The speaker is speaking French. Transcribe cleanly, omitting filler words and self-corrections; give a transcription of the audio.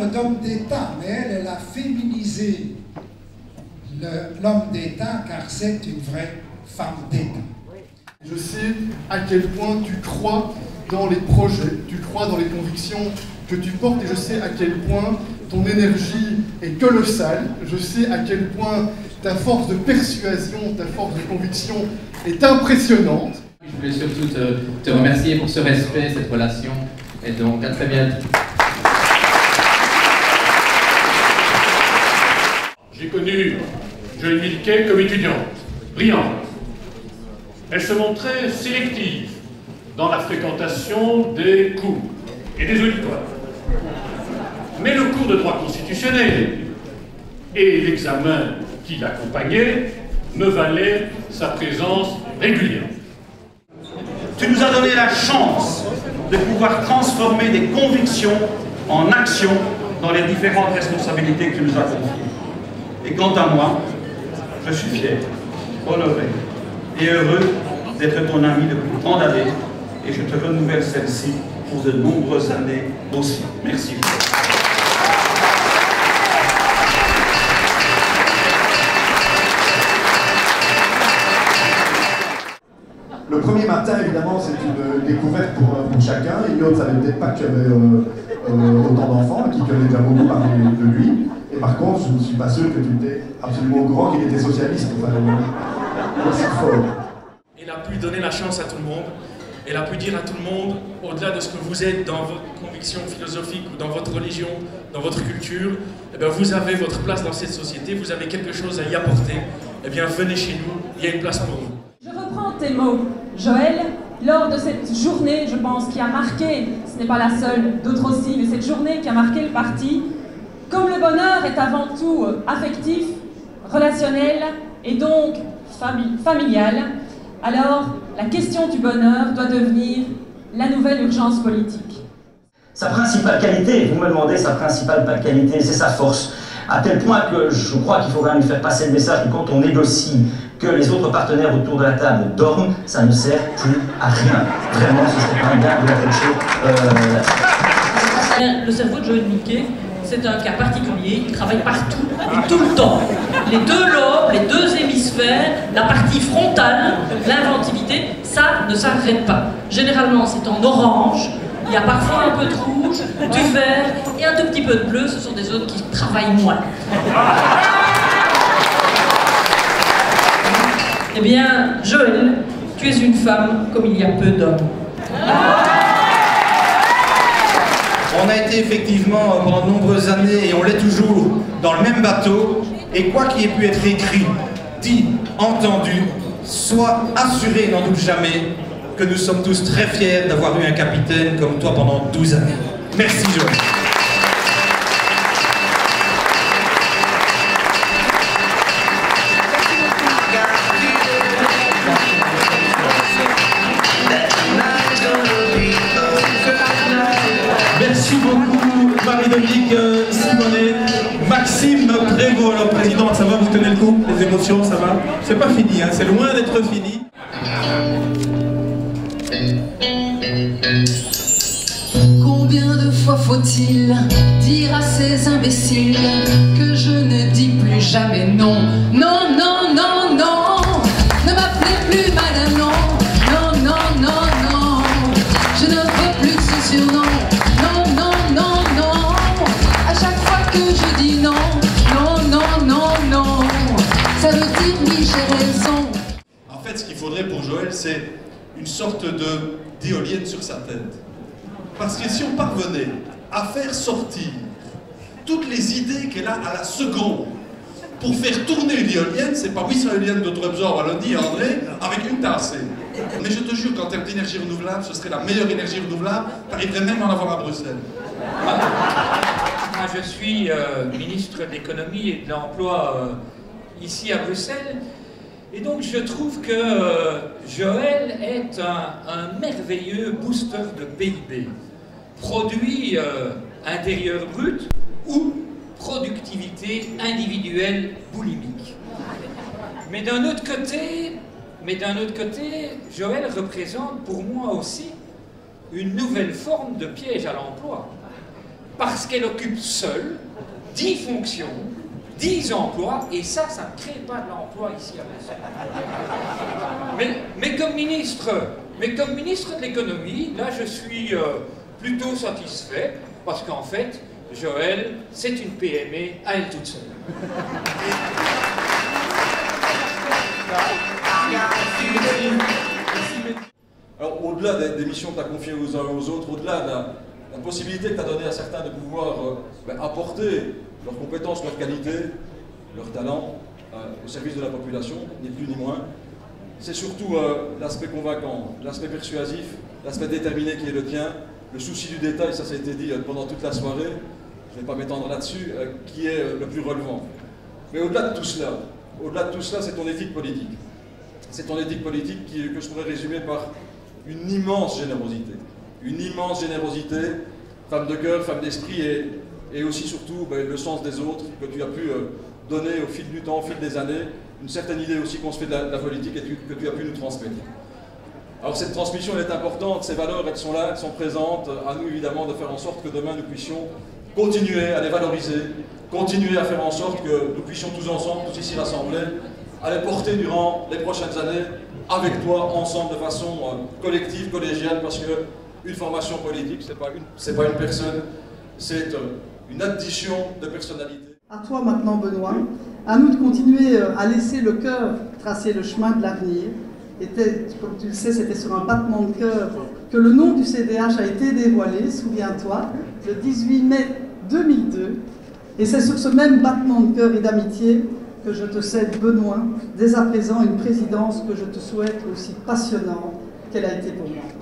parle d'homme d'État, mais elle a féminisé l'homme d'État, car c'est une vraie femme d'État. Je sais à quel point tu crois dans les projets, tu crois dans les convictions que tu portes, et je sais à quel point ton énergie est colossale. Je sais à quel point ta force de persuasion, ta force de conviction est impressionnante. Je voulais surtout te remercier pour ce respect, cette relation, et donc à très bientôt. J'ai connu Joëlle Milquet comme étudiante, brillante. Elle se montrait sélective dans la fréquentation des cours et des auditoires. Mais le cours de droit constitutionnel et l'examen qui l'accompagnait me valaient sa présence régulière. Tu nous as donné la chance de pouvoir transformer des convictions en actions dans les différentes responsabilités que tu nous as confiées. Et quant à moi, je suis fier, honoré et heureux d'être ton ami depuis tant d'années, et je te renouvelle celle-ci pour de nombreuses années aussi. Merci. Le premier matin, évidemment, c'est une découverte pour chacun. Eliott ne savait peut-être pas qu'il y avait autant d'enfants, qui connaît déjà beaucoup parlé de lui. Et par contre, je ne suis pas sûr que tu étais absolument au courant qu'il était socialiste. Enfin, aussi fort. Elle a pu donner la chance à tout le monde. Elle a pu dire à tout le monde, au-delà de ce que vous êtes dans votre conviction philosophique ou dans votre religion, dans votre culture, eh bien, vous avez votre place dans cette société, vous avez quelque chose à y apporter. Eh bien, venez chez nous, il y a une place pour vous. Je reprends tes mots, Joël, lors de cette journée, je pense, qui a marqué, ce n'est pas la seule, d'autres aussi, mais cette journée qui a marqué le parti, comme le bonheur est avant tout affectif, relationnel et donc familial, alors la question du bonheur doit devenir la nouvelle urgence politique. Sa principale qualité, vous me demandez sa principale qualité, c'est sa force. À tel point que je crois qu'il faut quand même lui faire passer le message que quand on négocie, que les autres partenaires autour de la table dorment, ça ne sert plus à rien. Vraiment, ce serait pas bien de la là-dessus. Le cerveau de Joëlle Milquet, c'est un cas particulier, il travaille partout et tout le temps. Les deux lobes, les deux hémisphères, la partie frontale, l'inventivité, ça ne s'arrête pas. Généralement, c'est en orange, il y a parfois un peu de rouge, du vert et un tout petit peu de bleu, ce sont des zones qui travaillent moins. Eh bien, Joëlle, tu es une femme comme il y a peu d'hommes. On a été effectivement pendant de nombreuses années, et on l'est toujours, dans le même bateau, et quoi qu'il ait pu être écrit, dit, entendu, sois assuré, n'en doute jamais, que nous sommes tous très fiers d'avoir eu un capitaine comme toi pendant 12 années. Merci Joëlle. Merci beaucoup Marie-Dominique Simonet, Maxime Prévost, alors président, ça va, vous tenez le coup? Les émotions, ça va? C'est pas fini, hein, c'est loin d'être fini. Combien de fois faut-il dire à ces imbéciles que je ne dis plus jamais non? Non, non, non, non, ne m'appelez plus madame, non, non, non, non, non, je ne veux plus de ce surnom. Non, non, non, non, à chaque fois que je dis non, non, non, non, non, ça veut dire oui, j'ai raison. En fait, ce qu'il faudrait pour Joëlle, c'est une sorte d'éolienne sur sa tête. Parce que si on parvenait à faire sortir toutes les idées qu'elle a à la seconde pour faire tourner une éolienne, c'est pas oui, c'est une éolienne de Trubzor, Wallonie et André, avec une tasse. Mais je te jure qu'en termes d'énergie renouvelable, ce serait la meilleure énergie renouvelable, t'arriverais même à en avoir à Bruxelles. Moi, je suis ministre de l'économie et de l'emploi ici à Bruxelles. Et donc, je trouve que Joëlle est un merveilleux booster de PIB. Produit intérieur brut ou productivité individuelle boulimique. Mais d'un autre côté, Joëlle représente pour moi aussi une nouvelle forme de piège à l'emploi. parce qu'elle occupe seule 10 fonctions, 10 emplois, et ça ne crée pas de l'emploi ici à Bruxelles. Mais comme ministre de l'économie, là je suis plutôt satisfait, parce qu'en fait, Joëlle, c'est une PME à elle toute seule. Alors, au-delà des missions que tu as confiées aux uns et aux autres, au-delà de la possibilité que tu as donnée à certains de pouvoir apporter leurs compétences, leurs qualités, leurs talents au service de la population, ni plus ni moins, c'est surtout l'aspect convaincant, l'aspect persuasif, l'aspect déterminé qui est le tien, le souci du détail, ça a été dit pendant toute la soirée, je ne vais pas m'étendre là-dessus, qui est le plus relevant. Mais au-delà de tout cela, c'est ton éthique politique. C'est ton éthique politique que je pourrais résumer par une immense générosité. Une immense générosité, femme de cœur, femme d'esprit et aussi surtout le sens des autres que tu as pu donner au fil du temps, au fil des années, une certaine idée aussi qu'on se fait de la politique et que tu as pu nous transmettre. Alors cette transmission elle est importante, ces valeurs elles sont là, elles sont présentes, à nous évidemment de faire en sorte que demain nous puissions continuer à les valoriser, continuer à faire en sorte que nous puissions tous ensemble, tous ici rassemblés, à les porter durant les prochaines années, avec toi, ensemble, de façon collective, collégiale, parce qu'une formation politique, c'est pas une personne, c'est une addition de personnalités. À toi maintenant, Benoît, à nous de continuer à laisser le cœur tracer le chemin de l'avenir. Comme tu le sais, c'était sur un battement de cœur que le nom du CDH a été dévoilé, souviens-toi, le 18 mai 2002. Et c'est sur ce même battement de cœur et d'amitié que je te cède, Benoît, dès à présent une présidence que je te souhaite aussi passionnante qu'elle a été pour moi.